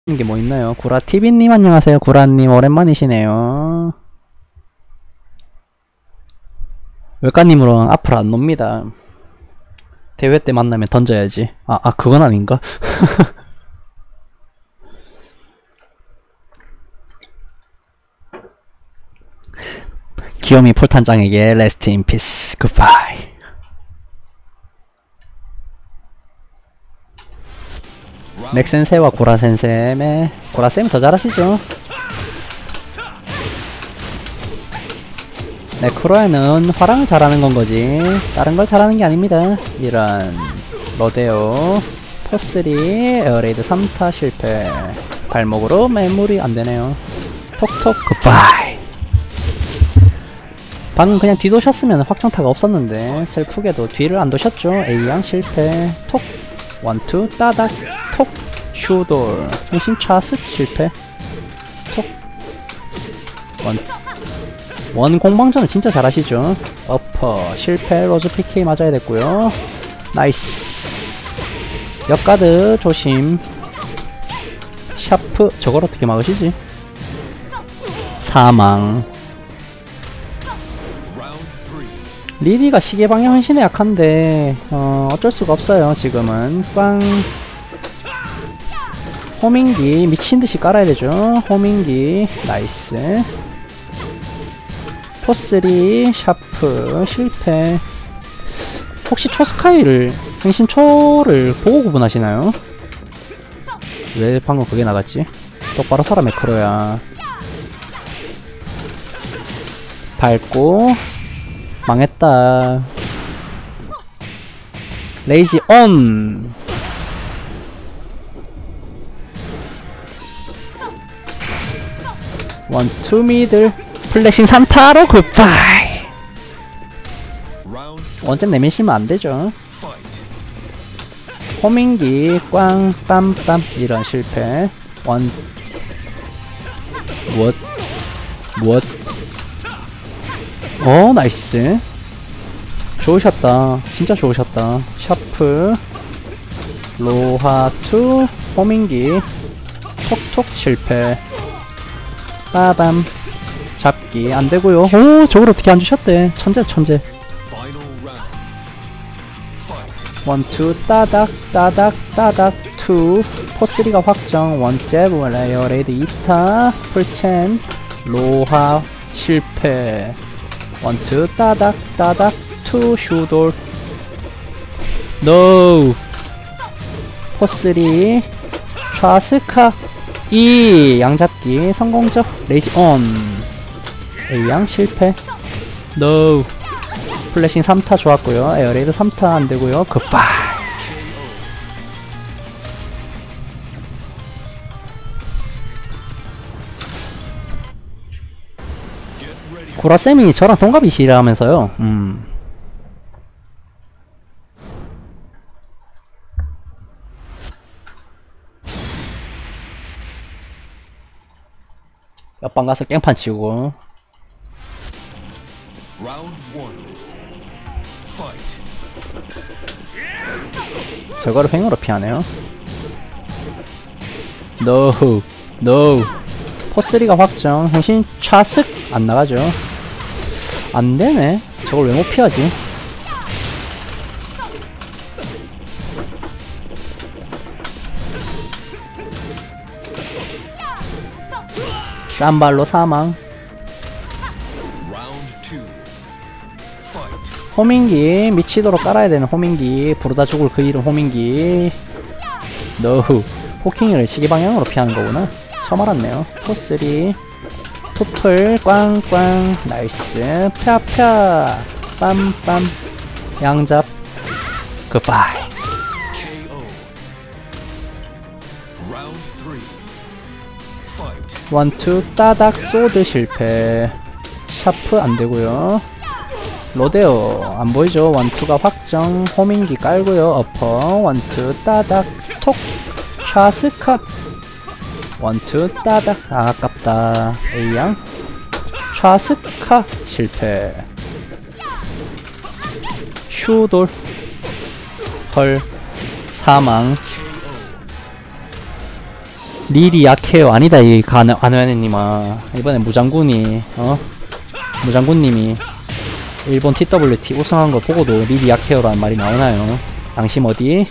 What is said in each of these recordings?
게 뭐 있나요? 구라TV님 안녕하세요. 구라님 오랜만이시네요. 외과님으로는 앞으로 안 놉니다. 대회 때 만나면 던져야지. 그건 아닌가? 귀요미 폴탄장에게 레스트 인 피스 굿바이. 넥센세와 고라센셈의 고라쌤이 더 잘하시죠. 네, 크로에는 화랑을 잘하는 건거지 다른 걸 잘하는 게 아닙니다. 이런 로데오 포3 에어레이드 3타 실패. 발목으로 매물이 안되네요. 톡톡 굿바이. 방금 그냥 뒤도셨으면 확정타가 없었는데 슬프게도 뒤를 안 도셨죠. A양 실패. 톡 원투 따닥 톡 슈돌 행신 차스 실패. 톡 원 공방전은 진짜 잘하시죠. 어퍼 실패. 로즈 PK 맞아야 됐고요. 나이스. 역가드 조심. 샤프 저걸 어떻게 막으시지? 사망. 리디가 시계방향 헌신에 약한데 어쩔 수가 없어요. 지금은 꽝. 호밍기 미친듯이 깔아야 되죠. 호밍기 나이스. 포3 샤프 실패. 혹시 초스카이를 행신초를 보고 구분하시나요? 왜 방금 그게 나갔지? 똑바로 서라 매크로야. 밟고 망했다. 레이지 온. 원투 미들 플래싱 3타로 굿바이. 원점 내미시면 안되죠. 호밍기 꽝 빰빰 이런 실패. 원 무엇 나이스. 좋으셨다. 진짜 좋으셨다. 샤프 로하2 호밍기 톡톡 실패. 빠밤 잡기 안되고요. 오 저걸 어떻게 안주셨대. 천재 천재. 원투 따닥 따닥 따닥 투 포3가 확정. 원잽 에어레이드 2타 풀첸 로하 실패. 원투 따닥 따닥 투 슈돌 노. 포3 좌스카 2 양잡기 성공적. 레이지 온. A양 실패. 노. 플래싱 3타 좋았고요. 에어레이드 3타 안되고요. 굿바이. 고라쌤이 저랑 동갑이시라면서요. 옆방 가서 깽판 치우고. 저거를 횡으로 피하네요. 노. 포3가 확정. 행신 차슥 안나가죠. 안되네. 저걸 왜 못피하지? 짠발로 사망. 호밍기 미치도록 깔아야 되는 호밍기. 부르다 죽을 그 이름 호밍기. 노. 포킹을 시계방향으로 피하는 거구나. 처음 알았네요. 포3 투플 꽝꽝 나이스. 펴펴 빰빰 양잡 굿바이. 원투 따닥 소드 실패. 샤프 안되고요. 로데오 안보이죠. 원투가 확정. 호밍기 깔고요. 어퍼 원투 따닥 톡 좌스카 원투 따닥 아깝다. A양 좌스카 실패. 슈돌 헐 사망. 릴이 약해요. 아니다 이 안회원님아. 이번에 무장군이 무장군님이 일본 TWT 우승한 거 보고도 릴이 약해요라는 말이 나오나요? 양심 어디?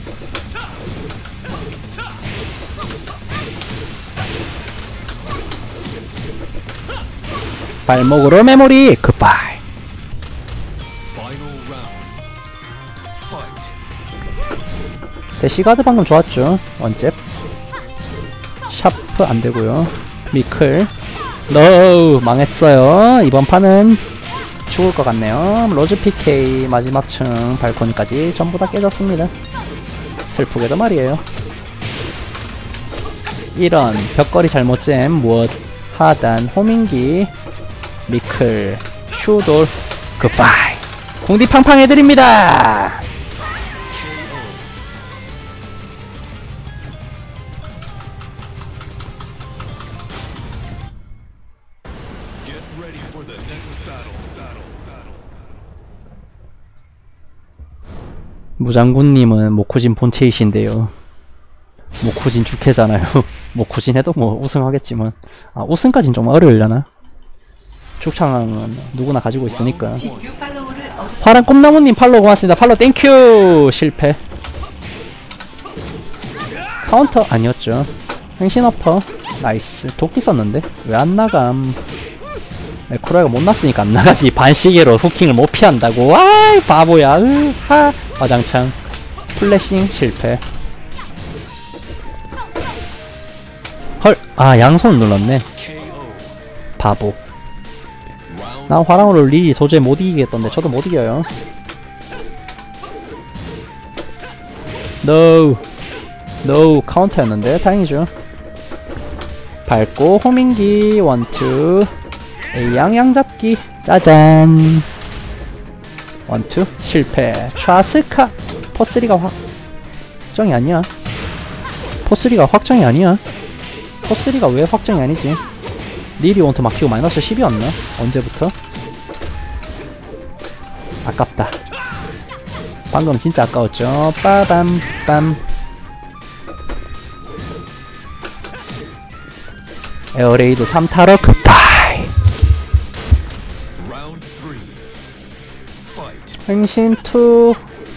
발목으로 메모리 굿바이. 대시가드 방금 좋았죠. 원잽 샤프 안되고요. 미클 노우 망했어요. 이번 판은 죽을 것 같네요. 로즈 PK 마지막 층 발코니까지 전부 다 깨졌습니다. 슬프게도 말이에요. 이런 벽걸이 잘못잼 무엇 하단 호밍기 미클 슈돌 굿바이. 공디 팡팡 해드립니다. 무장군님은 모쿠진 본체이신데요. 모쿠진 주캐잖아요. 모쿠진 해도 뭐 우승하겠지만 우승까진 좀 어려우려나? 죽창은 누구나 가지고 있으니까. 화랑 꿈나무님 팔로우 고맙습니다. 팔로우 땡큐. 실패. 카운터 아니었죠. 행신어퍼 나이스. 도끼 썼는데 왜 안 나감? 메쿠라가 못 났으니까 안 나가지. 반시계로 후킹을 못 피한다고. 아이 바보야. 하. 화장창 플래싱 실패. 헐. 양손 눌렀네. 바보. 난 화랑으로 리 도저히 못 이기겠던데. 저도 못 이겨요. 노 카운터였는데 다행이죠. 밟고 호밍기 원투 양양잡기 짜잔. 원투 실패. 좌스카 포3가 확정이 아니야. 포3가 확정이 아니야. 포3가 왜 확정이 아니지? 릴이 원투 막히고 마이너스 10이었나? 언제부터? 아깝다. 방금 진짜 아까웠죠. 빠밤빰. 에어레이드 3타로 굿바이. 행신2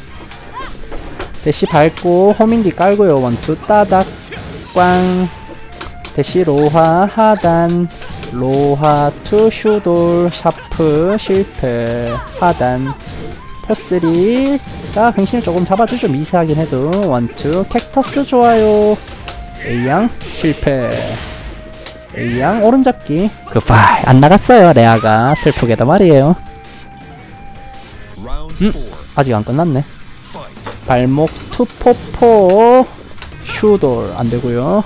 대시 밟고 호밍기 깔고요. 원투 따닥 꽝. 대시 로하 하단 로하 투 슈돌 샤프 실패. 하단 포3가 행신을 조금 잡아주죠. 미세하긴 해도. 원투 캡터스 좋아요. A양 실패. A양 오른잡기 굿바이. 안 나갔어요. 레아가 슬프게도 말이에요. 아직 안 끝났네. 발목 투포포 슈돌 안되고요.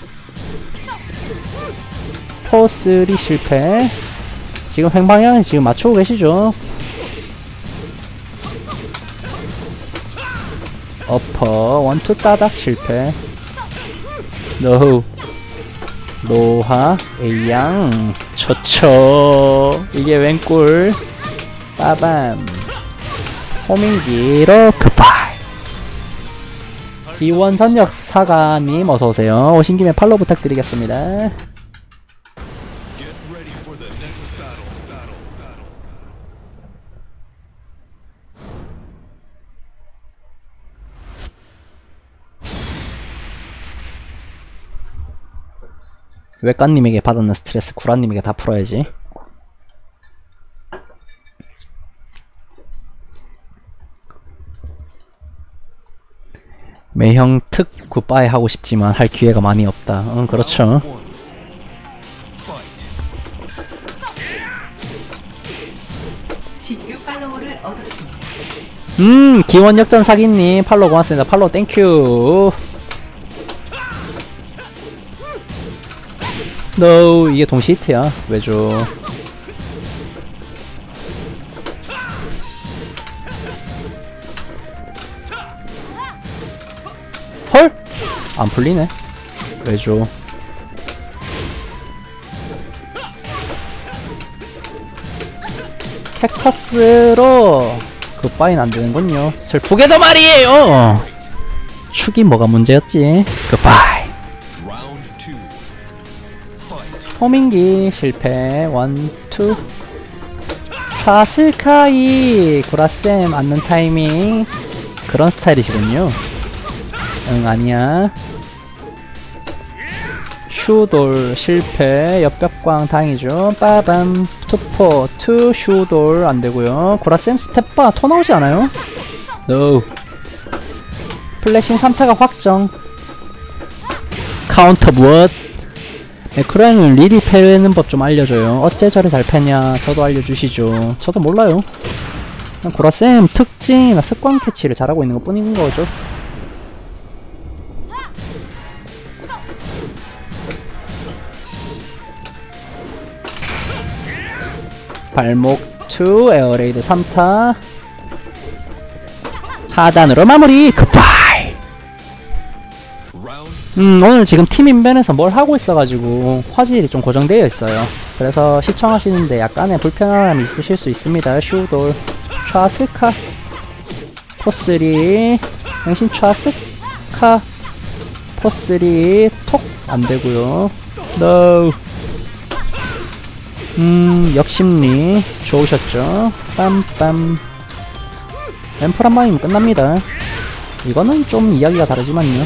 포3 실패. 지금 횡방향 지금 맞추고 계시죠. 어퍼 원투 따닥 실패. 노 노하 A양 좋죠. 이게 웬꿀. 빠밤. 호밍기로 굿바이. 기원 전역 사가님 어서오세요. 오신김에 팔로우 부탁드리겠습니다. 외관님에게 받았는 스트레스 구라님에게 다 풀어야지. 매형 특 굿바이 하고 싶지만 할 기회가 많이 없다. 그렇죠. 기원 역전 사기님 팔로우 고맙습니다. 팔로우 땡큐. 노 이게 동시 히트야. 왜죠? 헐! 안 풀리네. 왜죠? 캡터스로 굿바이는 안 되는군요. 슬프게도 말이에요. 축이 뭐가 문제였지? 굿바이. 호밍기 실패. 1, 2. 좌슬카이 구라쌤 앉는 타이밍. 그런 스타일이시군요. 응, 아니야. 슈돌 실패. 옆벽광 다행이죠. 빠밤. 투포 투 슈돌 안되고요. 구라쌤 스텝바 토 나오지 않아요? 노. 플래싱 3타가 확정. 카운터 무엇? 네크로에는 리리 패는 법 좀 알려줘요. 어째 저리 잘 패냐? 저도 알려주시죠. 저도 몰라요. 그냥 구라쌤 특징이나 습관 캐치를 잘하고 있는 것 뿐인 거죠. 발목 2 에어레이드 3타 하단으로 마무리. 굿바이. 오늘 지금 팀 인벤에서 뭘 하고 있어가지고 화질이 좀 고정되어 있어요. 그래서 시청하시는데 약간의 불편함이 있으실 수 있습니다. 슈돌 좌스카 포3 행신 좌스카 포3 톡 안되고요. 노. 역심리 좋으셨죠? 빰빰. 앰플 한 방이면 끝납니다. 이거는 좀 이야기가 다르지만요.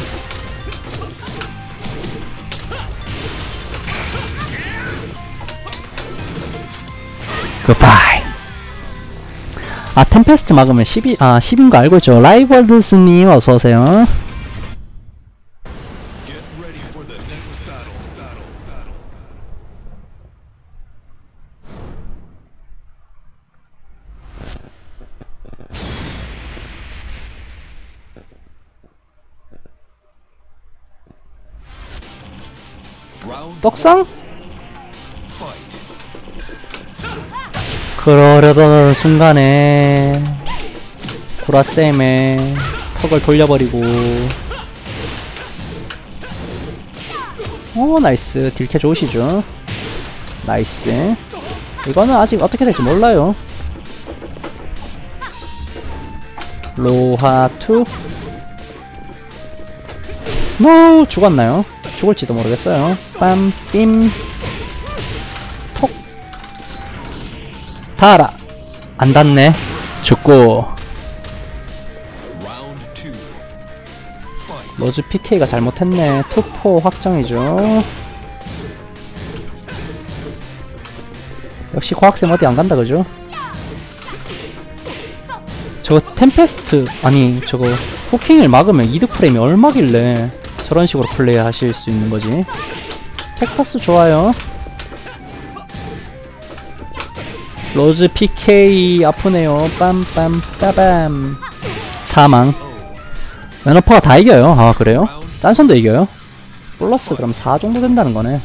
굿바이. 아, 템페스트 막으면 10인 거 알고 있죠? 라이벌드스님 어서오세요. 떡상? 그러려던 순간에 구라쌤의 턱을 돌려버리고. 오, 나이스. 딜캐 좋으시죠? 나이스. 이거는 아직 어떻게 될지 몰라요. 로하2. 뭐 죽었나요? 죽을지도 모르겠어요. 빰, 빔, 톡. 닿아라. 안 닿네. 죽고. 로즈 PK가 잘못했네. 투포 확정이죠. 역시 과학쌤 어디 안 간다 그죠? 저거 템페스트 아니 저거 후킹을 막으면 이득 프레임이 얼마길래 저런 식으로 플레이 하실 수 있는 거지? 캡터스 좋아요. 로즈 PK 아프네요. 빰빰 빠밤. 사망. 매너퍼가 다 이겨요. 아 그래요? 짠선도 이겨요? 플러스 그럼 4 정도 된다는 거네.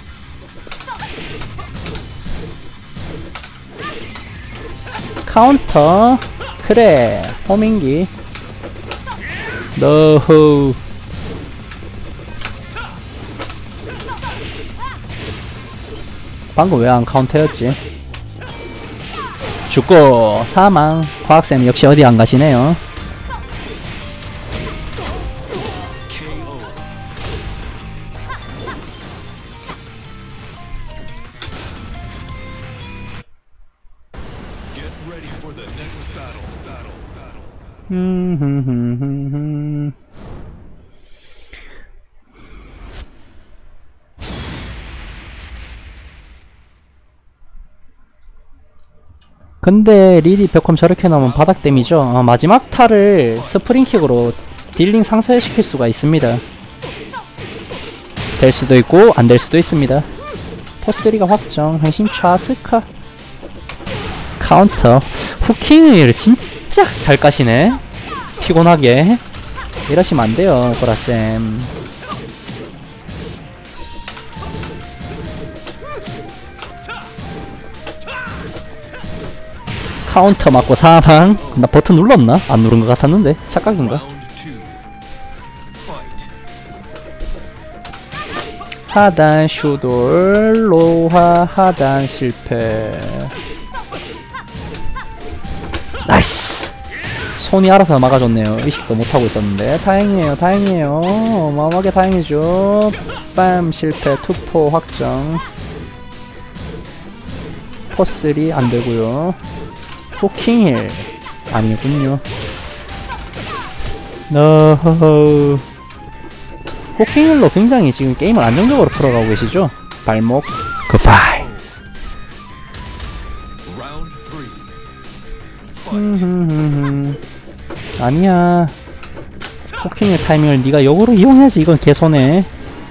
카운터. 그래. 호밍기. 노호. 방금 왜 안 카운터였지? 죽고 사망. 과학쌤 역시 어디 안 가시네요. 근데 리디 백홈 저렇게 나오면 바닥댐이죠. 마지막 타를 스프링킥으로 딜링 상쇄시킬 수가 있습니다. 될 수도 있고 안 될 수도 있습니다. 포3가 확정. 행신 좌스카 카운터. 후킹을 진짜 잘 까시네. 피곤하게 이러시면 안 돼요 보라쌤. 카운터 맞고 사망. 나 버튼 눌렀나? 안 누른 것 같았는데 착각인가? 하단 슈돌 로하 하단 실패. 나이스. 손이 알아서 막아줬네요. 의식도 못하고 있었는데 다행이에요. 다행이에요. 어마어마하게 다행이죠. 빰 실패. 투포 확정. 포3 안되고요. 후킹힐 아니군요. 노호호. 후킹힐로 굉장히 지금 게임을 안정적으로 풀어가고 계시죠? 발목 굿바이. 아니야. 후킹힐 타이밍을 네가 역으로 이용해야지. 이건 개손해.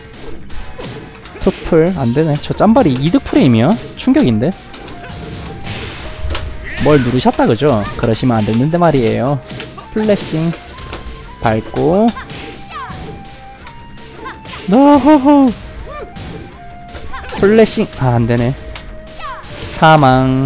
투플 안되네. 저 짬발이 이득 프레임이야? 충격인데? 뭘 누르셨다 그죠? 그러시면 안됐는데 말이에요. 플래싱 밟고 노호호. 플래싱 아 안되네. 사망.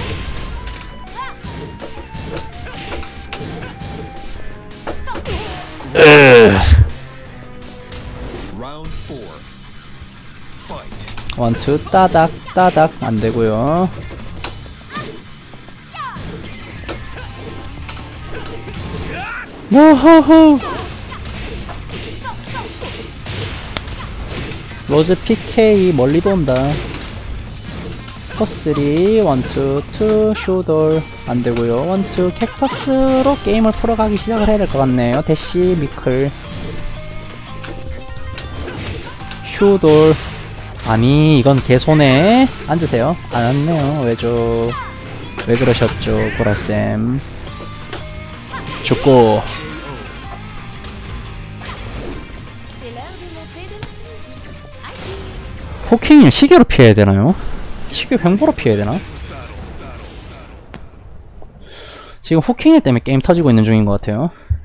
원투 따닥 따닥 안되고요. 노호호. 로즈 PK 멀리도 온다. 포3 원투 투 슈돌 안되고요. 원투 캡터스로 게임을 풀어가기 시작을 해야 될 것 같네요. 대시 미클 슈돌. 아니 이건 개손해. 앉으세요. 안 왔네요. 왜죠? 왜 그러셨죠 보라쌤. 죽고. 호킹을 시계로 피해야 되나요? 시계 병보로 피해야 되나? 지금 후킹일 때문에 게임 터지고 있는 중인 것 같아요.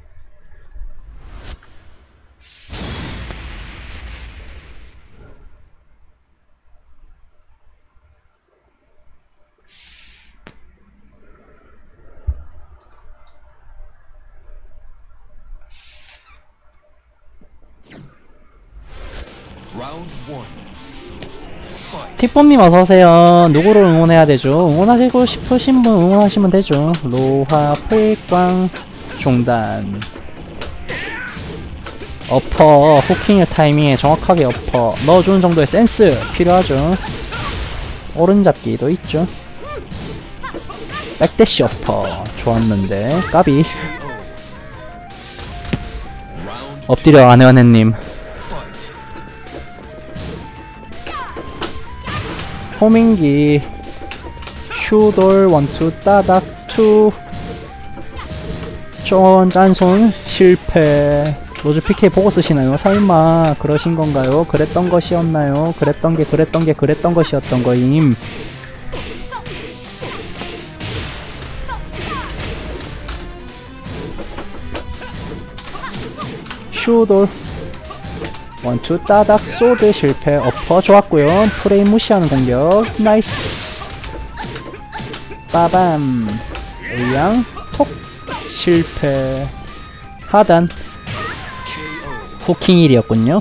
틱범님 어서오세요. 누구를 응원해야 되죠? 응원하시고 싶으신 분 응원하시면 되죠. 로하 풀광 종단 어퍼. 후킹의 타이밍에 정확하게 어퍼 넣어주는 정도의 센스 필요하죠. 오른잡기도 있죠. 백대시 어퍼 좋았는데 까비. 엎드려 안혜원혜님. 호밍기 슈돌 원투 따닥 투 짠손 실패. 로즈 PK 보고 쓰시나요? 설마 그러신 건가요? 그랬던 것이었나요? 그랬던 게 그랬던 것이었던 거임. 슈돌 원투 따닥 소드 실패. 어퍼 좋았고요. 프레임 무시하는 공격 나이스. 빠밤 A양 톡 실패. 하단 후킹 1이었군요.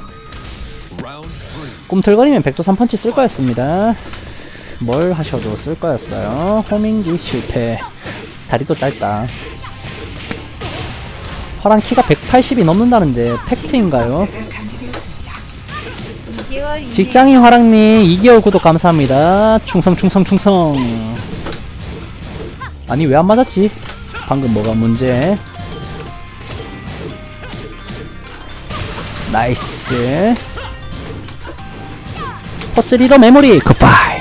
꿈틀거리면 백도 3펀치 쓸 거였습니다. 뭘 하셔도 쓸 거였어요. 호밍기 실패. 다리도 짧다. 화랑 키가 180이 넘는다는데 팩트인가요? 직장인 화랑님 2개월 구독 감사합니다. 충성. 아니 왜 안 맞았지? 방금 뭐가 문제? 나이스. 포3로 메모리 굿바이.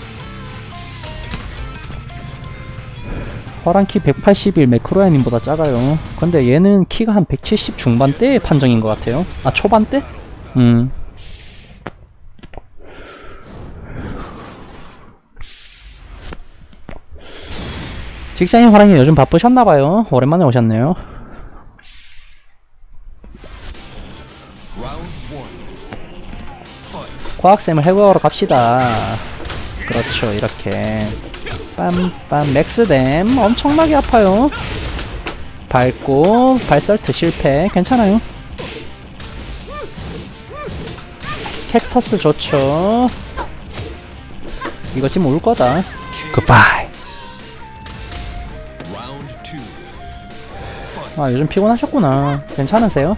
화랑키 181 매크로야님보다 작아요. 근데 얘는 키가 한 170 중반대의 판정인 것 같아요. 아 초반대? 직장인 화랑이 요즘 바쁘셨나봐요. 오랜만에 오셨네요. 과학쌤을 해고하러 갑시다. 그렇죠 이렇게 빰빰. 맥스댐 엄청나게 아파요. 밟고 발설트 실패. 괜찮아요. 캡터스 좋죠. 이거 지금 올 거다. 아, 요즘 피곤하셨구나. 괜찮으세요?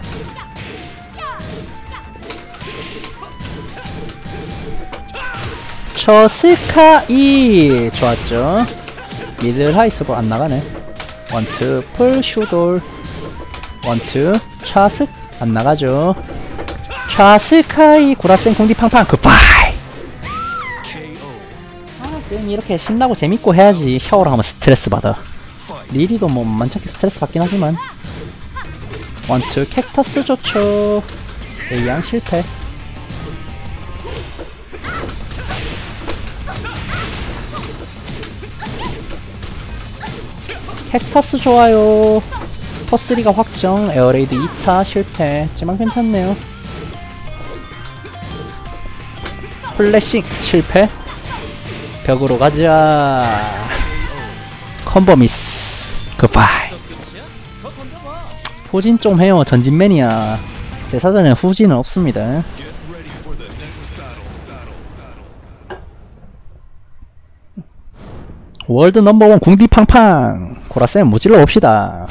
저스카이 좋았죠. 미들 하이스볼 안 나가네. 원투 풀 슈돌 원투 좌슥 안 나가죠. 좌스카이 구라센 공디 팡팡 굿바이. 아, 게임 이렇게 신나고 재밌고 해야지. 샤워를 하면 스트레스 받아. 리리도 뭐 만만찮게 스트레스 받긴 하지만. 원투 캡터스 좋죠. A양 실패. 헥터스 좋아요. 퍼3가 확정. 에어레이드 2타 실패. 하지만 괜찮네요. 플래싱 실패. 벽으로 가자. 컴보 미스. 굿바이. 후진 좀 해요. 전진맨이야. 제 사전에 후진은 없습니다. 월드 넘버원 궁디 팡팡. 고라쌤 모질러 봅시다.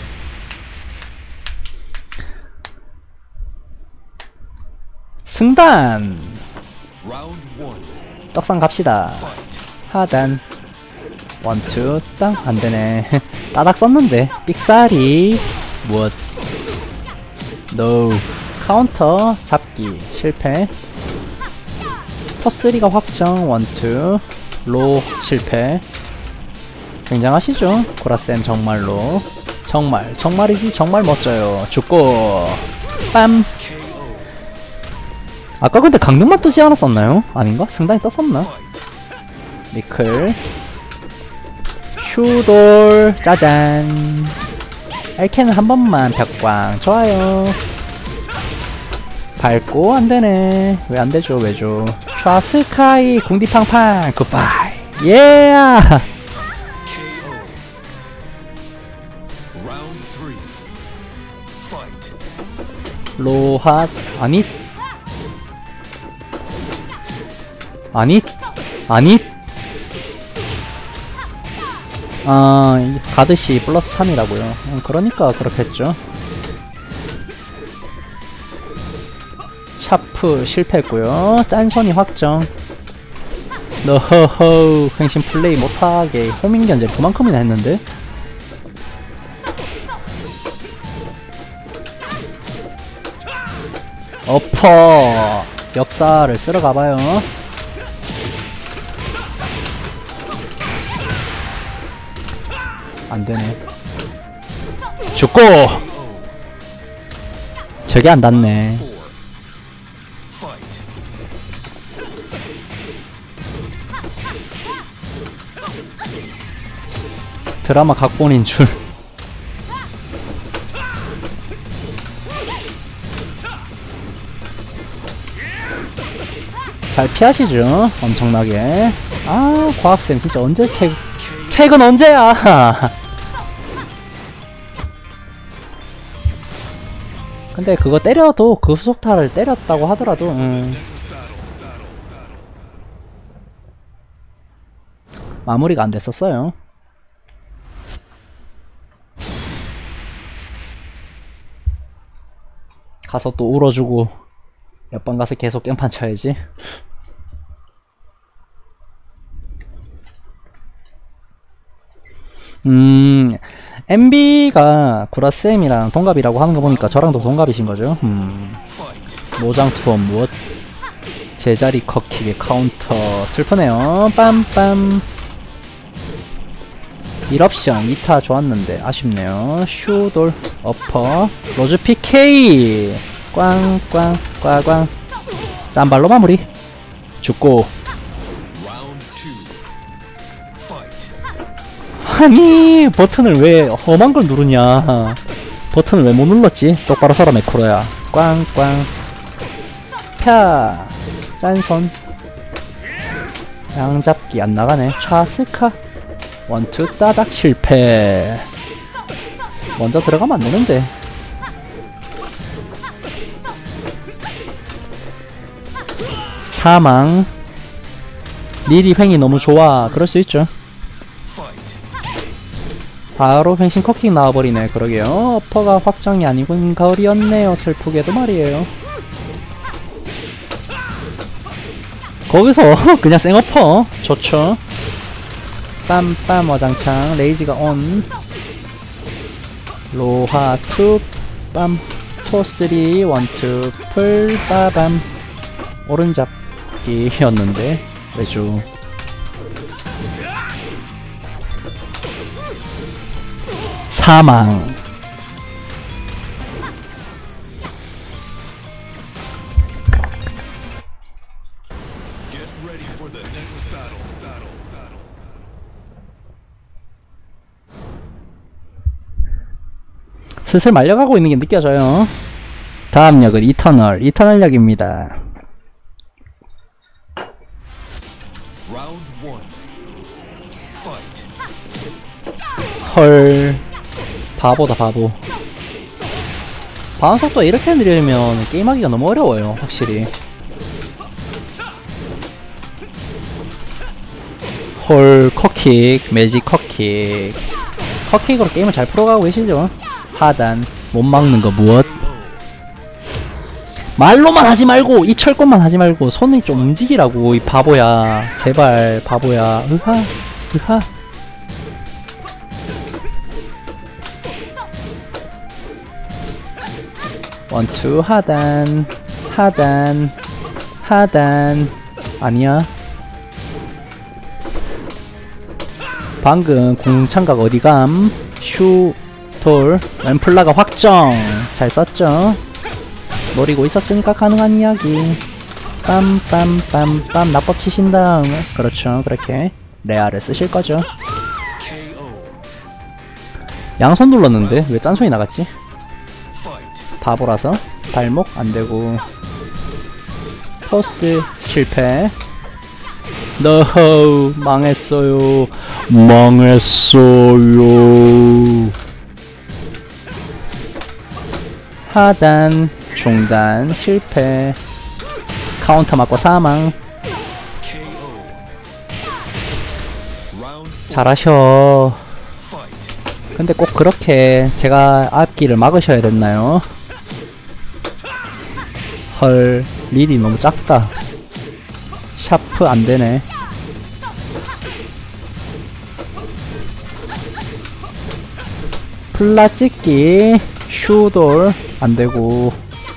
승단. 떡상 갑시다. 하단. 원투 땅 안되네. 따닥 썼는데 삑사리. 무엇. 노. 카운터 잡기 실패. 퍼3가 확정. 원투 로 실패. 굉장하시죠? 고라쌤 정말로. 정말이지 정말 멋져요. 죽고 빰. 아까 근데 강등만 뜨지 않았었나요? 아닌가? 승단이 떴었나? 미클 슈돌 짜잔. 알캔은 한 번만 벽광 좋아요. 밟고 안되네. 왜 안되죠? 왜죠? 좌스카이 궁디팡팡 굿바이. 예. 로핫 아니 가드시 플러스 3이라고요. 그러니까 그렇겠죠. 샤프 실패했고요. 짠손이 확정. 너허허 횡신 플레이 못하게 호밍 견제를 그만큼이나 했는데. 어퍼 역사를 쓸어 가봐요. 안되네. 죽고 저게 안 닿네. 드라마 각본인 줄. 잘 피하시죠? 엄청나게. 아, 과학쌤 진짜 언제 퇴근 언제야? 근데 그거 때려도 그 후속타를 때렸다고 하더라도 마무리가 안 됐었어요. 가서 또 울어주고 몇 번 가서 계속 깽판 쳐야지. MB가 구라쌤이랑 동갑이라고 하는 거 보니까 저랑도 동갑이신 거죠. 모장 투어 무엇? 제자리 컷킥의 카운터 슬프네요. 빰빰. 1옵션 2타 좋았는데 아쉽네요. 슈돌 어퍼 로즈 PK 꽝꽝 꽝꽝. 짠발로 마무리. 죽고. 아니 버튼을 왜 험한 걸 누르냐. 버튼을 왜 못 눌렀지? 똑바로 서라 매크로야. 꽝꽝 펴. 짠손 양잡기 안 나가네. 좌스카 원투 따닥 실패. 먼저 들어가면 안 되는데. 사망. 리리 횡이 너무 좋아. 그럴 수 있죠. 바로 펜싱 커킹 나와버리네. 그러게요. 어퍼가 확정이 아니군 가을이었네요. 슬프게도 말이에요. 거기서 그냥 생어퍼 좋죠. 빰빰 와장창 레이지가 온. 로하 투 빰 토3 원투 풀 빠밤. 오른잡기였는데 외주. 사망. 슬슬 말려가고 있는 게 느껴져요. 다음 역은 이터널 역입니다. 헐, 바보다 바보. 반응속도 이렇게 느리면 게임하기가 너무 어려워요. 확실히. 헐, 컷킥, 매직 컷킥. 컷킥으로 게임을 잘 풀어가고 계시죠. 하단, 못 막는 거 무엇? 말로만 하지 말고 입 철권만 하지 말고 손을 좀 움직이라고 이 바보야. 제발 바보야. 으하 으하. 원투 하단 하단 하단. 아니야. 방금 공창각 어디감? 슈 돌 왼플라가 확정. 잘 썼죠. 노리고 있었으니까 가능한 이야기. 빰빰빰빰. 낙법 치신 다음 그렇죠. 그렇게 레아를 쓰실 거죠. 양손 눌렀는데 왜 짠손이 나갔지? 바보라서. 발목 안되고. 토스 실패. 너호 망했어요. 망했어요. 하단 중단 실패. 카운터 맞고 사망. 잘하셔. 근데 꼭 그렇게 제가 앞길을 막으셔야 됐나요? 헐, 릴이 너무 작다. 샤프 안되네. 플라 찍기 슈돌 안되고.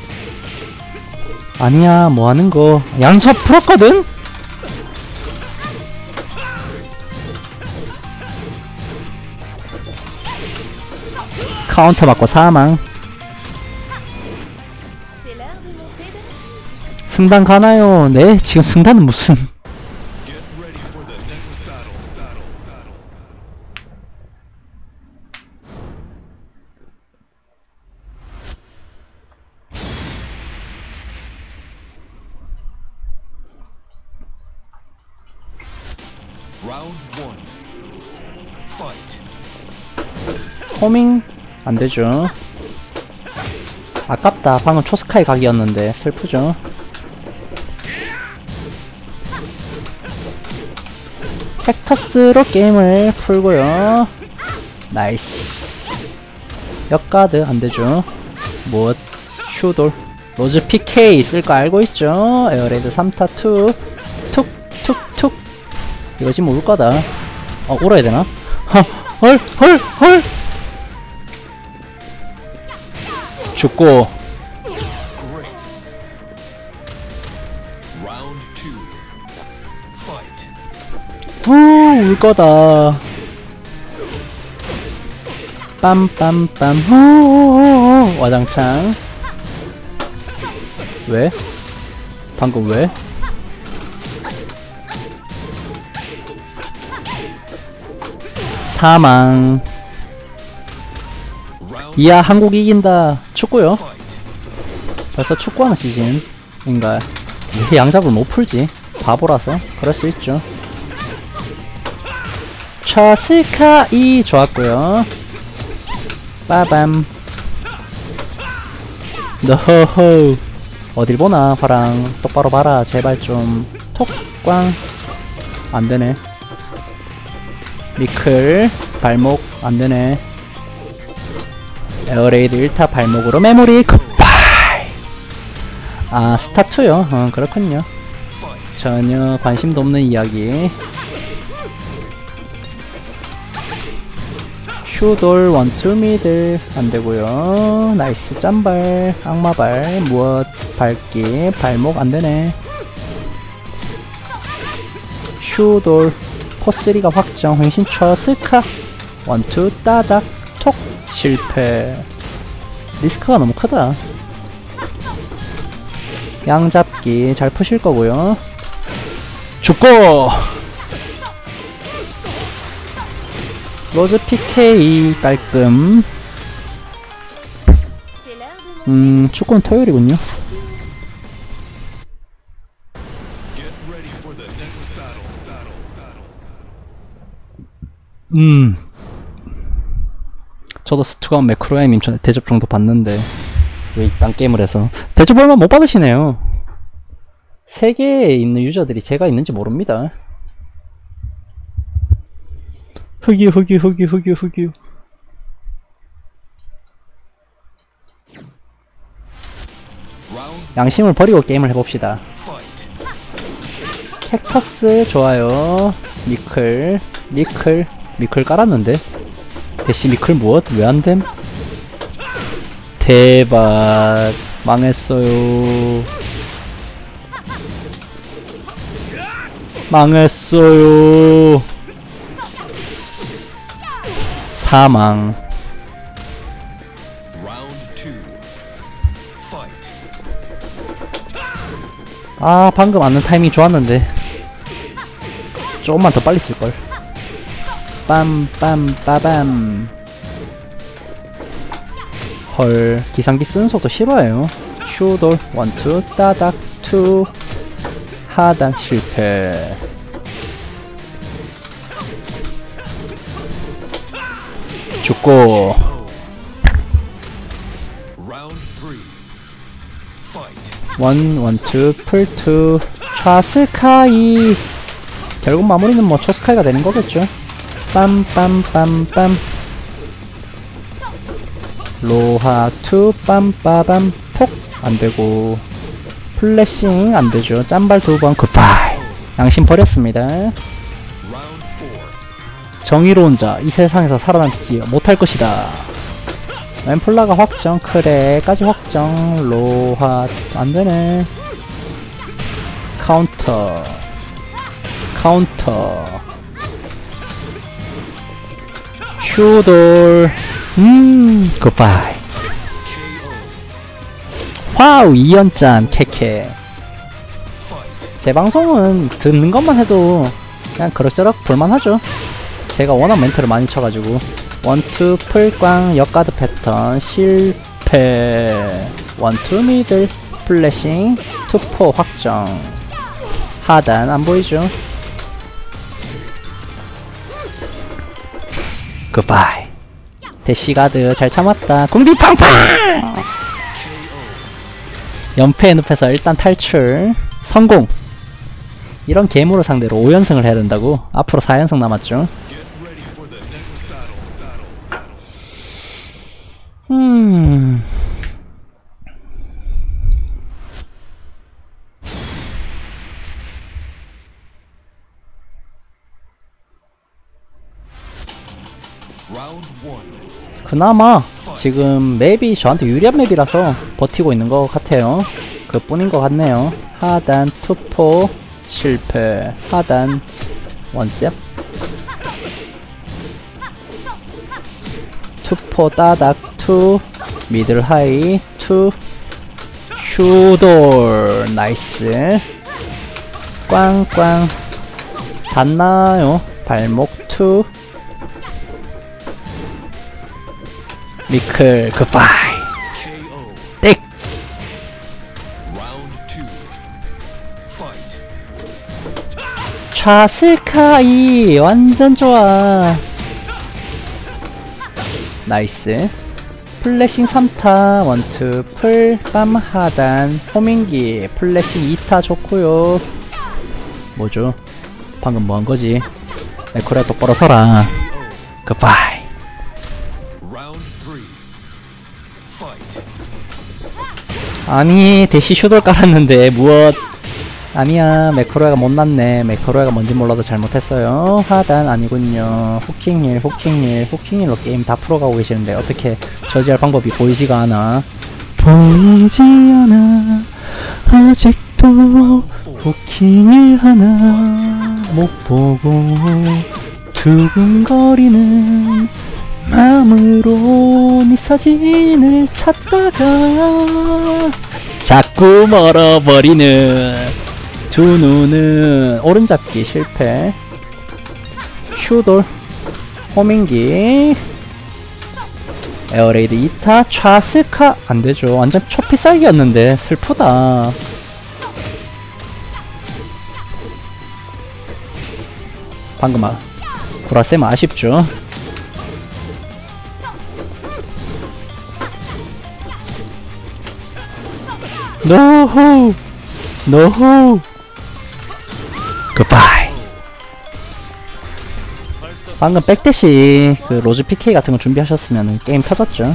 아니야 뭐하는거. 양샵 풀었거든? 카운터 맞고 사망. 승단 가나요? 네 지금 승단은 무슨. 호밍 안되죠. 아깝다. 방금 초스카이 각이었는데 슬프죠. 캡터스로 게임을 풀고요. 나이스. 역가드 안되죠. 무엇? 슈돌 로즈 PK 쓸거 알고 있죠. 에어레이드 3타 투 툭툭툭. 이거 지금 울 거다. 울어야 되나? 헐 헐 헐. 죽고. 울 거다. 빰빰빰. 와장창. 왜? 방금 왜? 사망. 이야 한국 이긴다. 축구요? 벌써 축구하는 시즌인가? 왜 양잡을 못 풀지? 바보라서 그럴 수 있죠. 차스카이 좋았고요. 빠밤. 너허허. 어딜 보나 화랑. 똑바로 봐라 제발 좀. 톡광. 안되네. 미클 발목 안되네. 에어레이드 1타 발목으로 메모리 굿바이. 아 스타2요? 그렇군요. 전혀 관심도 없는 이야기. 슈돌 원투 미들 안되고요. 나이스 짬발 악마발 무엇 밟기 발목 안되네. 슈돌 포3가 확정 횡신처 스카 원투 따닥 톡 실패. 리스크가 너무 크다. 양잡기 잘 푸실 거고요. 죽고 로즈 PK 깔끔. 축구는 토요일이군요. 저도 스투가 매크로야님 전에 대접 정도 봤는데 왜 이딴 게임을 해서 대접 얼마 못 받으시네요. 세계에 있는 유저들이 제가 있는지 모릅니다. 흑유 양심을 버리고 게임을 해봅시다. 캡터스 좋아요. 미클 깔았는데 대시 미클 무엇? 왜 안됨? 대박 망했어요. 사망. 아 방금 앉는 타이밍 좋았는데 조금만 더 빨리 쓸걸. 빰빰빠밤. 헐 기상기 쓰는 속도 싫어해요. 슈돌 원투 따닥 투 하단 실패. 죽고 원투 풀투 차스카이. 결국 마무리는 뭐 초스카이가 되는 거겠죠. 빰빰빰빰 로하 투 빰빠밤 톡 안되고 플래싱 안되죠. 짬발 2번 굿바이. 양심 버렸습니다. 정의로운 자 이 세상에서 살아남지 못할 것이다. 왼플라가 확정 크레까지 확정 로하 안되네. 카운터 슈돌 굿바이. 와우 2연짠 캐캐. 제 방송은 듣는 것만 해도 그냥 그럭저럭 볼만하죠. 제가 워낙 멘트를 많이 쳐가지고. 원투 풀광 역가드 패턴 실패. 원투 미들 플래싱 투포 확정 하단 안보이죠. 굿바이. 대시가드 잘 참았다. 궁디 팡팡. 연패의 늪에서 일단 탈출 성공. 이런 괴물을 상대로 5연승을 해야 된다고? 앞으로 4연승 남았죠. 그나마 지금 맵이 저한테 유리한 맵이라서 버티고 있는 것 같아요. 그 뿐인 것 같네요. 하단 투포 실패. 하단 원잽 투포 따닥 투 미들 하이 투 슈돌 나이스. 꽝꽝 닿나요? 발목 투 미클 굿바이. 땡. 차스카이 완전 좋아. 나이스. 플래싱 3타 원투 풀 빰 하단 호밍기 플래싱 2타 좋고요. 뭐죠? 방금 뭐한거지? 맥크로야 똑바로 서라. 굿바이. 아니 대시 슈돌 깔았는데 무엇. 아니야 맥크로야가 못났네. 맥크로야가 뭔지 몰라도 잘못했어요. 하단 아니군요. 후킹힐 후킹힐 후킹힐로 게임 다 풀어가고 계시는데 어떻게 저지할 방법이 보이지가 않아. 보이지 않아 아직도 후킹힐 하나 못보고 두근거리는 마음으로 네 사진을 찾다가 자꾸 멀어버리는 두 눈은. 오른잡기 실패. 슈돌 호밍기 에어레이드 2타 좌스카 안되죠. 완전 초피살기였는데 슬프다. 방금 구라쌤 아쉽죠. 노호 노호 굿바이. 방금 백대시 그 로즈 PK 같은 거 준비하셨으면 게임 터졌죠.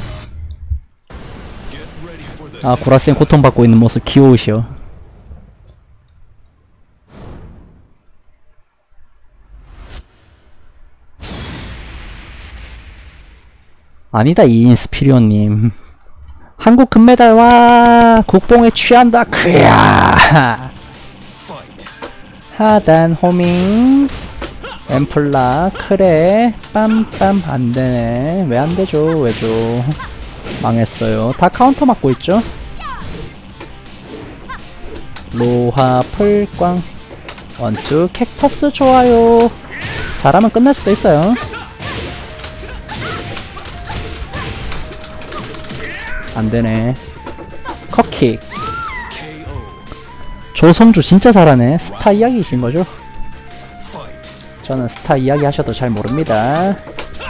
아 구라쌤 고통받고 있는 모습 귀여우시오. 아니다 이인스피리오님. 한국 금메달 와 국뽕에 취한다. 크야. 하단 호밍 엠플라 크레 빰빰 안되네. 왜 안되죠 왜죠. 망했어요. 다 카운터 맞고 있죠. 로하 풀광 원투 캡터스 좋아요. 잘하면 끝날 수도 있어요. 안되네. 컷킥. 조성주 진짜 잘하네. 스타 이야기이신거죠? 저는 스타 이야기 하셔도 잘 모릅니다.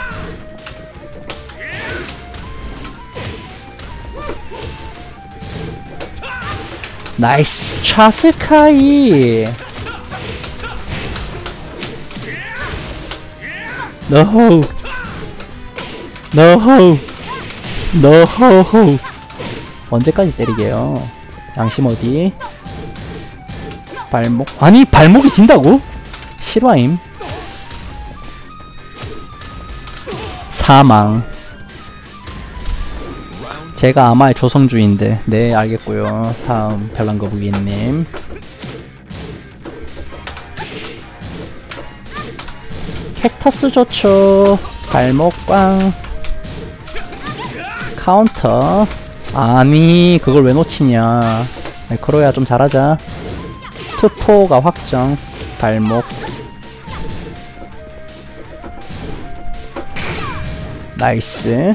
나이스 차스카이. 노호 노호 노호호. 언제까지 때리게요. 양심 어디. 발목. 아니 발목이 진다고? 실화임. 사망. 제가 아마의 조성주인데. 네 알겠고요. 다음 별난거북이님. 캡터스 좋죠. 발목 꽝. 카운터. 아니 그걸 왜 놓치냐. 크로야 좀 잘하자. 투포가 확정. 발목. 나이스.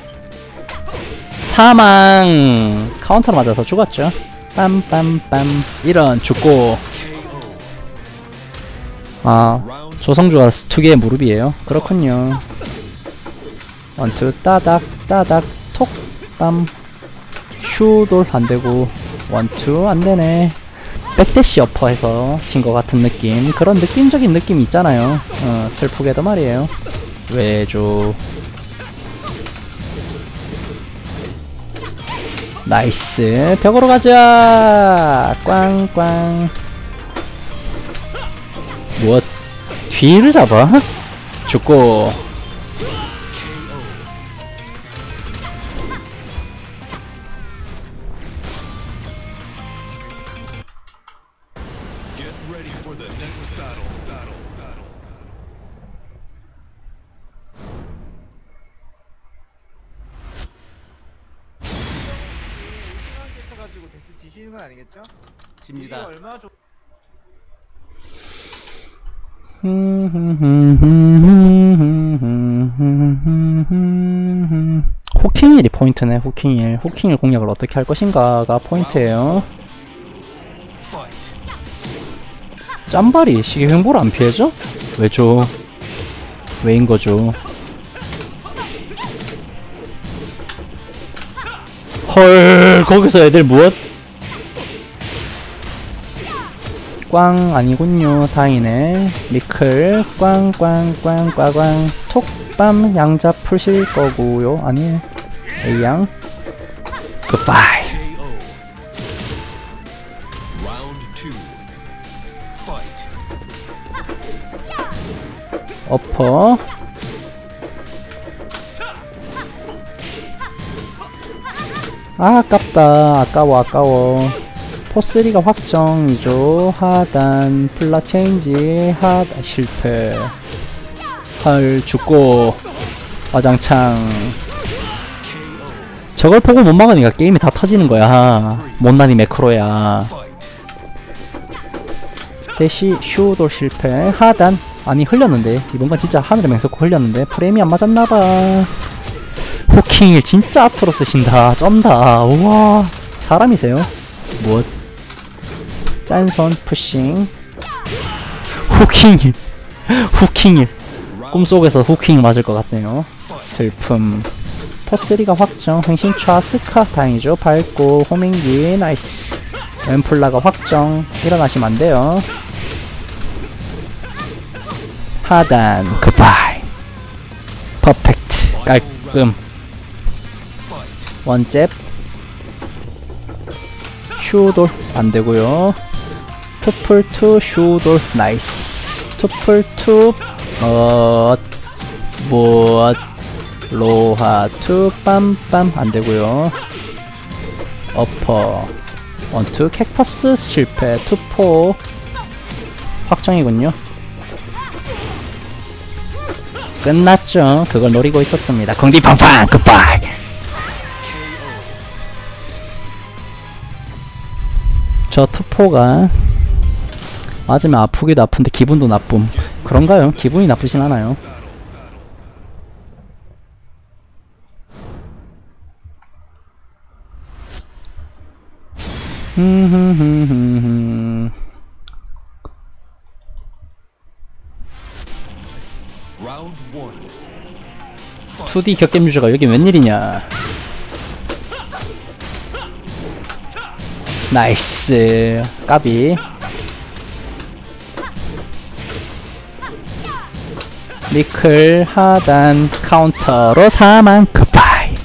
사망. 카운터로 맞아서 죽었죠. 빰빰빰. 이런 죽고. 아 조성주가 두 개의 무릎이에요. 그렇군요. 원투 따닥 따닥 톡 빰. 슈돌 안되고 원투 안되네. 백대시 어퍼해서 진 것 같은 느낌. 그런 느낌적인 느낌이 있잖아요. 슬프게도 말이에요. 왜죠. 나이스. 벽으로 가자. 꽝꽝. 무엇 뒤를 잡아? 죽고. 가지고 데스 지시는 건 아니겠죠? 집니다. 얼마나 좋... 후킹일이 포인트네. 후킹일. 후킹일 공략을 어떻게 할 것인가가 포인트예요. 짬발이 시계 횡보를 안 피해줘? 왜죠? 왜인거죠? 헐 거기서 애들 무엇? 꽝 아니군요. 다행이네. 미클 꽝꽝꽝꽝꽝 톡밤 양자 푸실 거고요. 아니에요. A양 굿바이. KO. Round 2. Fight. 어퍼 아 아깝다. 아까워. 포3가 확정이죠. 하단 플라 체인지 하단 실패. 헐 죽고 와장창. 저걸 보고 못 막으니까 게임이 다 터지는 거야. 못난이 매크로야. 대시 슈돌 실패. 하단 아니 흘렸는데 이번 건 진짜 하늘의 맹세코 흘렸는데 프레임이 안 맞았나봐. 호킹일 진짜 앞으로 쓰신다. 쩐다. 우와 사람이세요? 무엇? 짠손 푸싱. 후킹일 꿈속에서 후킹 맞을 것 같네요. 슬픔. 포3가 확정. 행신 좌스카 다행이죠. 밟고 호밍기 나이스. 왼플라가 확정. 일어나시면 안 돼요. 하단 굿바이. 퍼펙트 깔끔. 원잽 슈돌 안되고요. 투플2 슈돌 나이스. 투플2 무엇 로하2 빰빰 안되고요. 어퍼 원투 캡터스 실패. 투포 확정이군요. 끝났죠. 그걸 노리고 있었습니다. 공디 팡팡 굿바이. 저 투포가 맞으면 아프기도 아픈데 기분도 나쁨. 그런가요? 기분이 나쁘진 않아요. Round 1. 2D 격겜 유저가 여기 웬일이냐. 나이스 까비. 미클 하단 카운터로 사망 굿바이.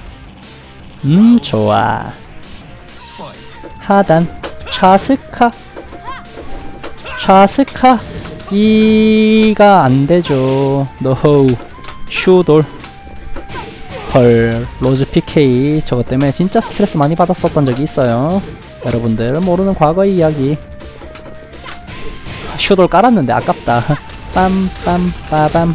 좋아. Fight. 하단 좌스카 이가 안되죠. 노호우 슈돌. 헐 로즈 PK 저것 때문에 진짜 스트레스 많이 받았었던 적이 있어요. 여러분들 모르는 과거의 이야기. 슈돌 깔았는데 아깝다. 빰빰빠밤.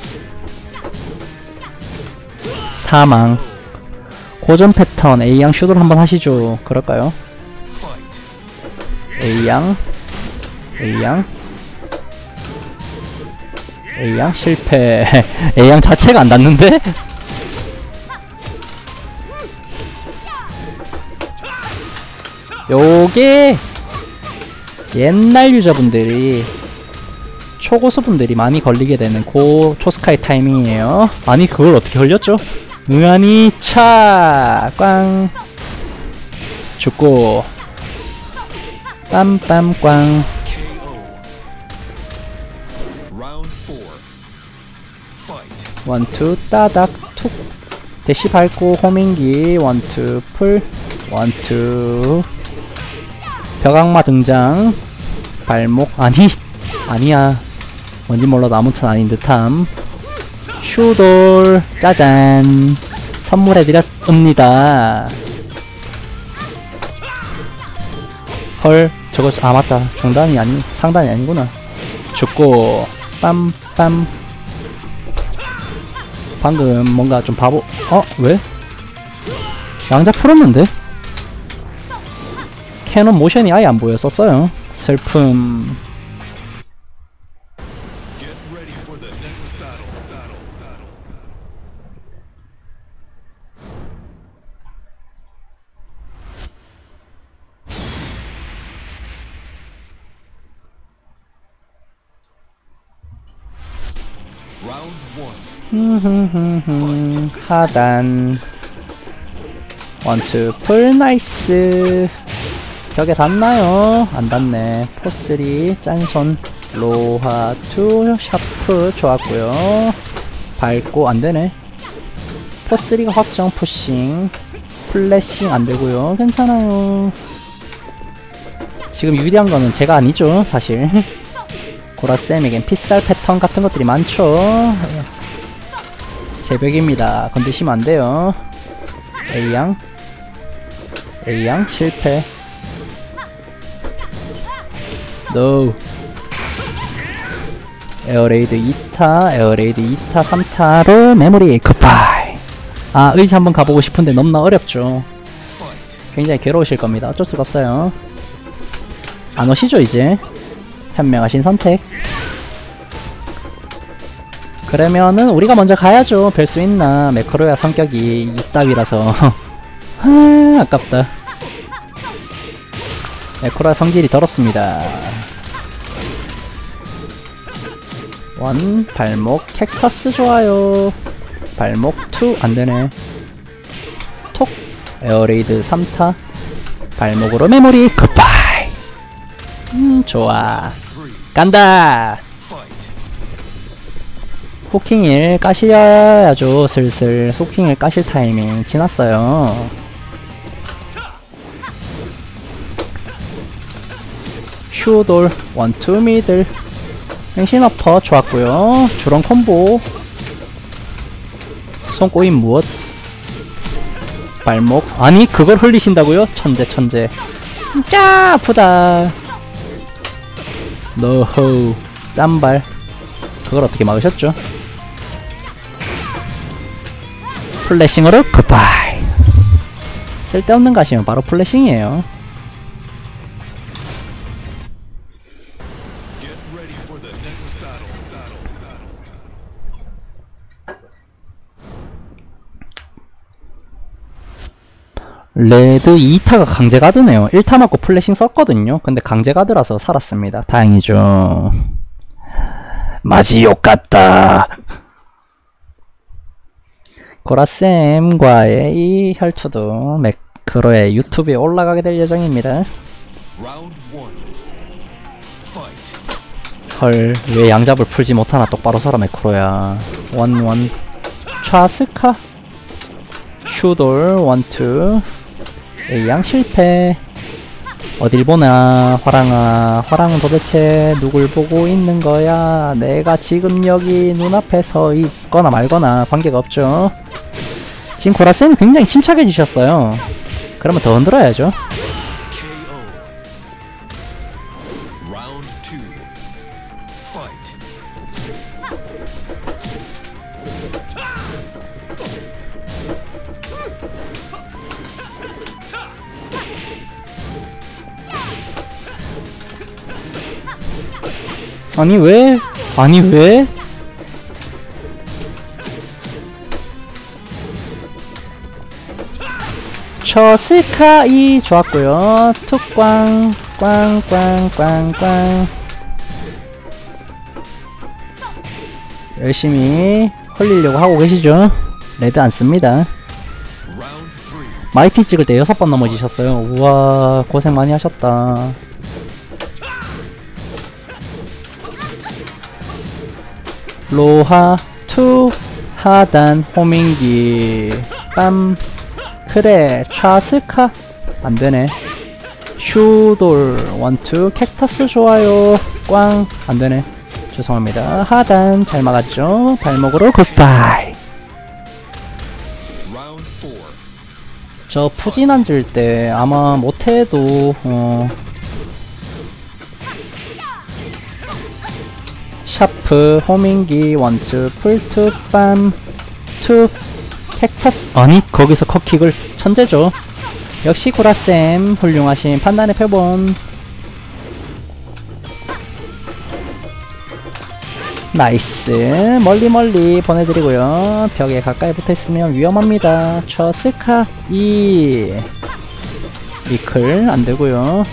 사망. 고전 패턴 A양 슈돌 한번 하시죠. 그럴까요? A양 실패. A양 자체가 안 닿는데? 요게 옛날 유저분들이 초고수분들이 많이 걸리게 되는 고 초스카이 타이밍이에요. 아니 그걸 어떻게 흘렸죠? 응아니 차! 꽝! 죽고 빰빰 꽝. KO. Round 4. Fight. 원투 따닥 툭. 대시 밟고 호밍기 원투 풀 원투. 벽악마 등장. 발목 아니야. 뭔지 몰라도 아무튼 아닌 듯함. 슈돌 짜잔 선물해드렸습니다. 헐 저거 맞다. 중단이 상단이 아니구나. 죽고 빰빰. 방금 뭔가 좀 바보. 왜? 양자 풀었는데? 캐논 모션이 아예 안 보였었어요. 슬픔. Get ready for the next battle. Round 1. 하단 원투 풀 나이스. 벽에 닿나요? 안 닿네. 포3 짠손 로하2 샤프 좋았고요. 밟고 안되네. 포3가 확정 푸싱 플래싱 안되고요. 괜찮아요. 지금 유리한 거는 제가 아니죠 사실. 고라쌤에겐 핏살 패턴 같은 것들이 많죠. 제벽입니다. 건드시면 안돼요. A양 A양 실패. NO. 에어레이드 2타 에어레이드 2타 3타로 메모리 굿바이. 아 의지 한번 가보고 싶은데 너무나 어렵죠. 굉장히 괴로우실 겁니다. 어쩔 수가 없어요. 안 오시죠 이제. 현명하신 선택. 그러면은 우리가 먼저 가야죠. 별 수 있나. 매크로야 성격이 이따위라서 하, 아깝다. 매크로야 성질이 더럽습니다. 원 발목 캡터스 좋아요. 발목 2 안되네. 톡 에어레이드 3타 발목으로 메모리 굿바이. 좋아. 간다. 호킹일 까셔야죠. 슬슬 호킹일 까실 타이밍 지났어요. 슈돌 원투 미들 행신 어퍼 좋았고요. 주렁 콤보 손꼬임 무엇. 발목 아니 그걸 흘리신다고요? 천재 천재. 짜 아프다. 노호 짬발. 그걸 어떻게 막으셨죠? 플래싱으로 굿바이. 쓸데없는 가시면 바로 플래싱이에요. 레드 2타가 강제가드네요. 1타 맞고 플래싱 썼거든요. 근데 강제가드라서 살았습니다. 다행이죠. 마지욕 같다. 고라쌤과의 이 혈투도 매크로의 유튜브에 올라가게 될 예정입니다. 헐, 왜 양잡을 풀지 못하나. 똑바로 서라 매크로야. 원원 좌스카 슈돌 원투 A양 실패. 어딜 보나 화랑아. 화랑은 도대체 누굴 보고 있는 거야. 내가 지금 여기 눈앞에 서 있거나 말거나 관계가 없죠. 지금 고라쌤이 굉장히 침착해지셨어요. 그러면 더 흔들어야죠. 아니 왜? 아니 왜? 저스카이 좋았고요. 툭꽝 꽝꽝꽝꽝. 열심히 헐리려고 하고 계시죠? 레드 안 씁니다. 마이티 찍을 때 6번 넘어지셨어요. 우와 고생 많이 하셨다. 로하 2 하단 호밍기 빰. 그래 좌스카 안되네. 슈돌 원투 캡터스 좋아요. 꽝 안되네. 죄송합니다. 하단 잘 막았죠. 발목으로 굿바이. 저 푸진 앉을 때 아마 못해도 샤프 호밍기 원투 풀투 빰 투 캡터스. 아니 거기서 컷킥을. 천재죠. 역시 고라쌤 훌륭하신 판단의 표본. 나이스. 멀리 보내드리고요. 벽에 가까이 붙어있으면 위험합니다. 저스카 2 미클 안되고요.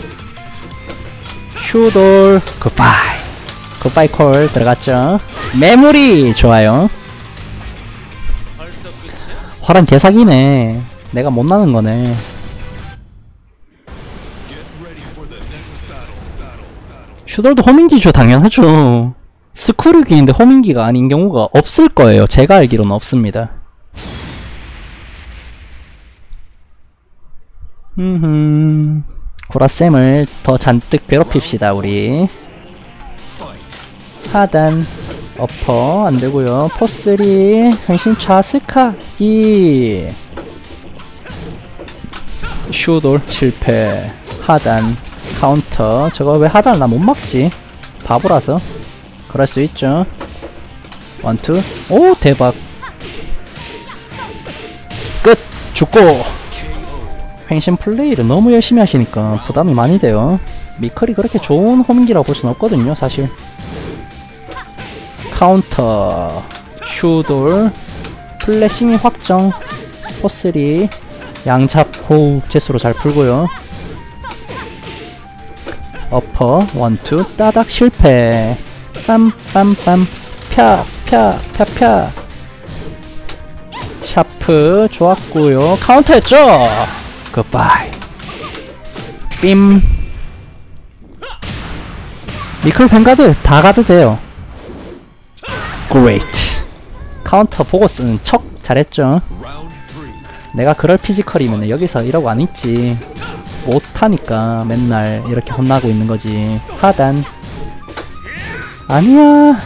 슈돌 굿바이. 굿바이 콜 들어갔죠. 메모리 좋아요. 화란 개사기네. 내가 못나는 거네. 슈돌도 호밍기죠. 당연하죠. 스크루기인데 호밍기가 아닌 경우가 없을 거예요. 제가 알기로는 없습니다. 구라쌤을 더 잔뜩 괴롭힙시다 우리. 하단 어퍼 안되고요. 포3 행신 좌스카 2 슈돌 실패. 하단 카운터. 저거 왜 하단을 나 못막지? 바보라서 그럴 수 있죠. 원투. 오 대박. 끝. 죽고. 횡신 플레이를 너무 열심히 하시니까 부담이 많이 돼요. 미클이 그렇게 좋은 홈기라고 볼 순 없거든요 사실. 카운터 슈돌 플래싱이 확정. 포3 양잡 호흡 제수로 잘 풀고요. 어퍼 원투 따닥 실패. 빰빰빰 펴 샤프 좋았고요. 카운터였죠. 굿바이. 빔. 미클 뱅가드 다 가도 돼요. 그레이트. 카운터 보고 쓰는 척 잘했죠. 내가 그럴 피지컬이면 여기서 이러고 안 있지. 못하니까 맨날 이렇게 혼나고 있는 거지. 하단. 아니야.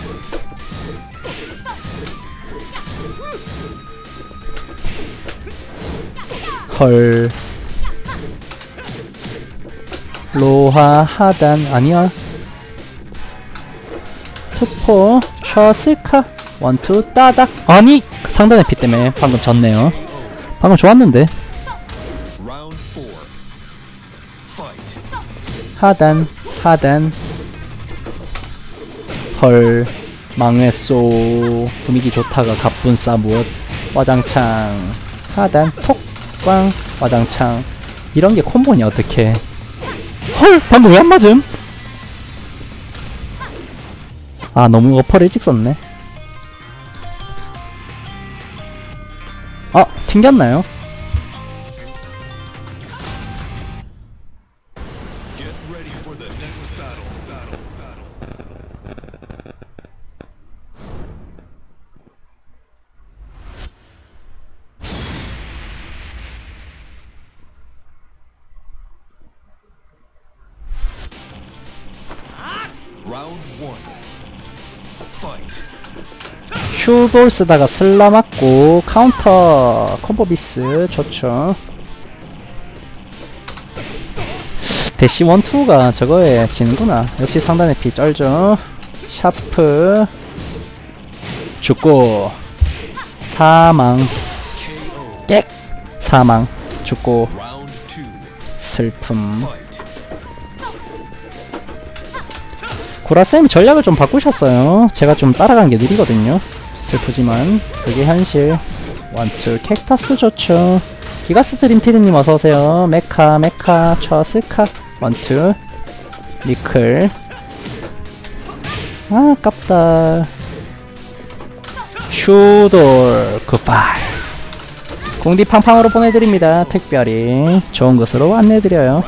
헐. 로하 하단 아니야. 투포 셔스카 원투 따닥. 아니 상단의 피 때문에 방금 졌네요. 방금 좋았는데. 하단 헐 망했소. 분위기 좋다가 갑분싸 무엇. 와장창 하단 톡광 와장창. 이런게 콤보냐 어떡해. 헐 방금 왜 안 맞음? 아 너무 어퍼를 일찍 썼네. 아 튕겼나요? 슈돌 쓰다가 슬라 맞고 카운터 콤보 비스 좋죠. 대시 원투가 저거에 지는구나. 역시 상단의 피 쩔죠. 샤프 죽고 사망 깨 사망 죽고 슬픔. 구라쌤이 전략을 좀 바꾸셨어요. 제가 좀 따라가는 게 느리거든요. 슬프지만 그게 현실. 원투 캡터스 좋죠. 기가스 드림티드님 어서오세요. 메카 처스카 원투 미클. 아 아깝다. 슈돌 굿바이. 공디 팡팡으로 보내드립니다. 특별히 좋은 것으로 안내해드려요.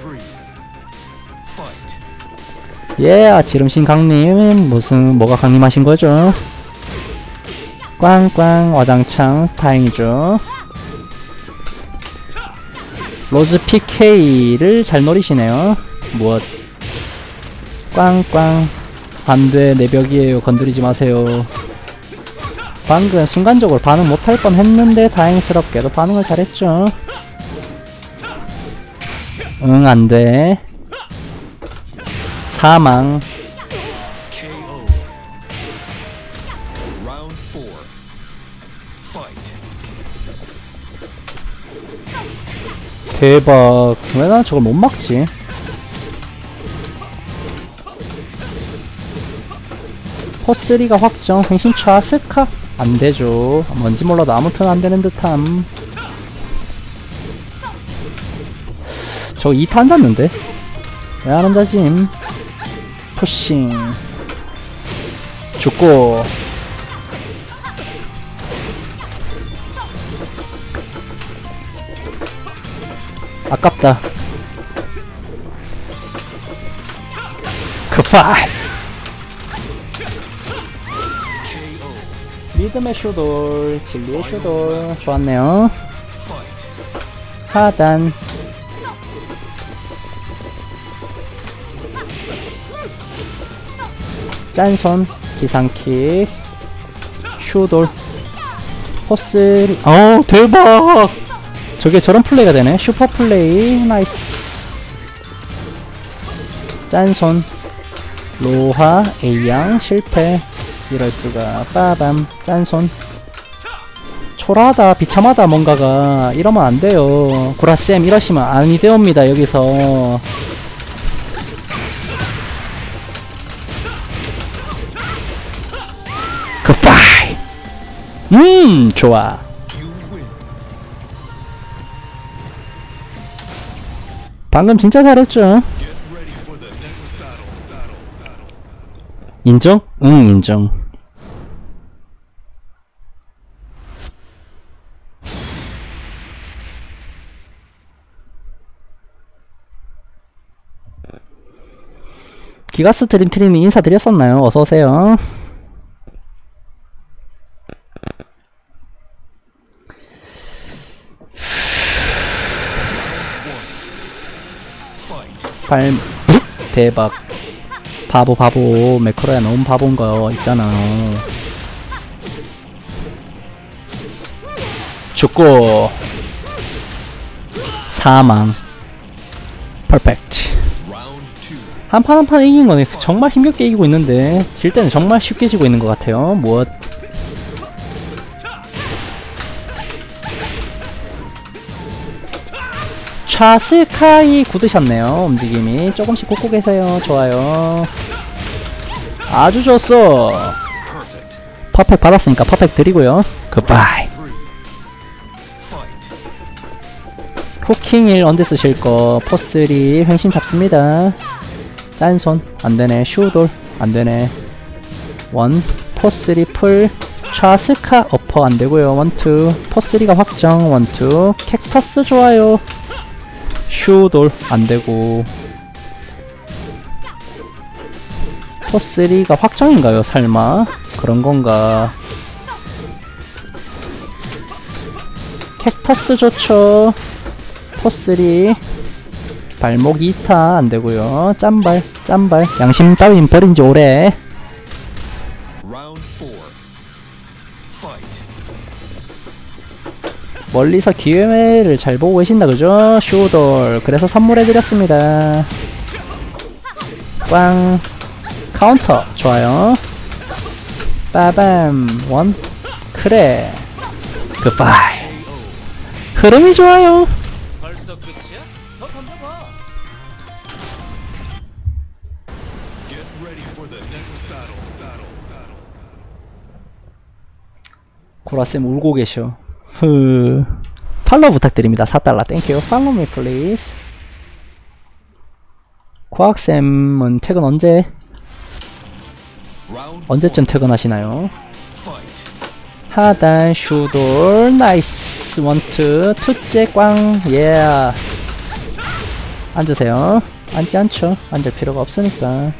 예, 지름신 강님 무슨 뭐가 강림하신 거죠? 꽝꽝 와장창 다행이죠. 로즈 PK를 잘 노리시네요. 무엇? 꽝꽝 안돼 내 벽이에요. 건드리지 마세요. 방금 순간적으로 반응 못할 뻔 했는데 다행스럽게도 반응을 잘했죠. 응 안돼. 사망. 대박. 왜 난 저걸 못 막지? 포3가 확정. 횡신 좌스카 안되죠. 뭔지 몰라도 아무튼 안되는 듯함. 저 2타 앉았는데? 왜 안 앉아짐? 푸싱 죽고 아깝다. 급파이. 믿음의 슈돌, 진리의 슈돌. 좋았네요. 하단. 짠손, 기상킥, 슈돌, 포스. 대박! 저게 저런 플레이가 되네. 슈퍼 플레이. 나이스. 짠손, 로하, A양 실패. 이럴수가. 빠밤. 짠손. 초라하다, 비참하다, 뭔가가. 이러면 안 돼요. 구라쌤, 이러시면 아니 되옵니다, 여기서. 굿바이! 좋아. 방금 진짜 잘했죠? 인정? 응, 인정. 기가스 드림트리님 인사드렸었나요? 어서오세요. 대박. 바보. 매크로야, 너무 바본거 있잖아. 죽고 사망. 퍼펙트. 한 판 한 판 이긴 거네. 정말 힘겹게 이기고 있는데 질 때는 정말 쉽게 지고 있는 것 같아요. 무엇? 차스카이 굳으셨네요. 움직임이 조금씩 꽂고 계세요. 좋아요. 아주 좋았어. 퍼펙트 받았으니까 퍼펙트 드리고요. 굿바이. 후킹 1 언제 쓰실 거? 포3 횡신 잡습니다. 짠손 안되네. 슈돌 안되네. 원 포3 풀 차스카 어퍼 안되고요. 원투 포3가 확정. 원투 캡터스 좋아요. 슈돌 안되고. 포3가 확정인가요? 설마? 그런건가. 캡터스 좋죠. 포3 발목 2타 안되고요. 짬발 양심 따윈 버린지 오래. 멀리서 기회를 잘 보고 계신다 그죠? 슈돌. 그래서 선물해드렸습니다. 꽝. 카운터 좋아요. 빠밤. 원. 그래. 굿바이. 흐름이 좋아요. 벌써 끝이야? 더 던져봐. 고라쌤 울고 계셔. 팔로우 부탁드립니다. 4달러 땡큐. Follow me please. 과학쌤은 퇴근 언제쯤 퇴근하시나요? 하단 슈돌 나이스. 원투 투째 꽝. 예. 앉으세요. 앉지 않죠. 앉을 필요가 없으니까.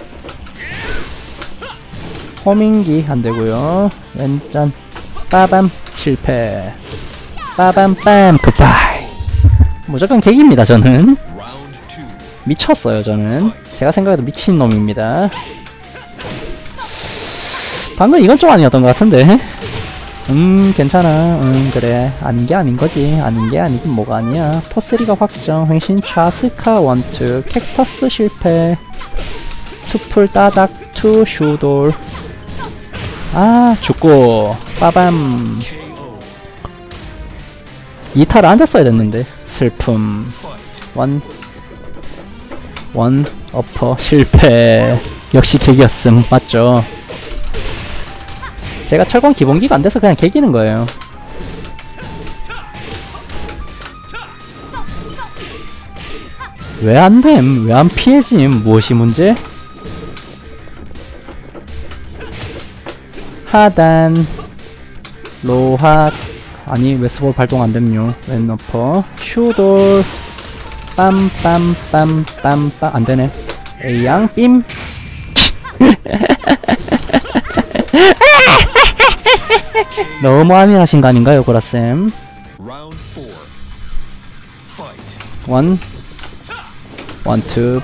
호밍기 안되고요. 왼짠 빠밤 실패. 빠밤빰 굿바이. 무조건 객입니다 저는. 미쳤어요 저는. 제가 생각해도 미친놈입니다. 방금 이건 좀 아니었던 것 같은데. 괜찮아. 그래. 아닌게 아닌거지. 아닌게 아니긴 뭐가 아니야. 포3가 확정. 횡신 차스카 원투 캡터스 실패. 투풀 따닥 투 슈돌. 아 죽고 빠밤. 2타를 앉았어야 됐는데. 슬픔. 원 어퍼 실패. 역시 객이었음. 맞죠? 제가 철권 기본기가 안돼서 그냥 개기는 거예요. 왜 안됨? 왜 안 피해짐? 무엇이 문제? 하단 로하 아니 웨스볼 발동 안됨요. 왼어퍼 슈돌 빰빰빰빰빰 안되네. A양 빔 너무 아미하신 거 아닌가요, 고라쌤? Round 4. Fight. 원, 투,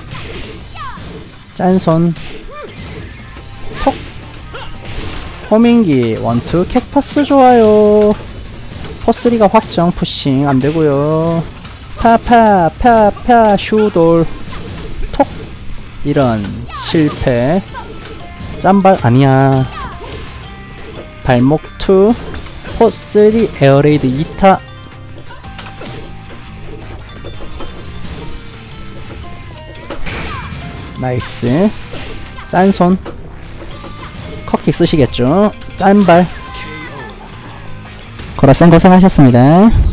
짠손, 톡, 호밍기, 원, 투, 캡터스 좋아요. 포3가 확정, 푸싱 안되고요. 파, 슈돌, 톡, 이런, 실패. 짬발, 아니야. 발목 2, 포3, 에어레이드 2타. 나이스. 짠손 컵킥 쓰시겠죠? 짠발. 고라쌤 고생하셨습니다.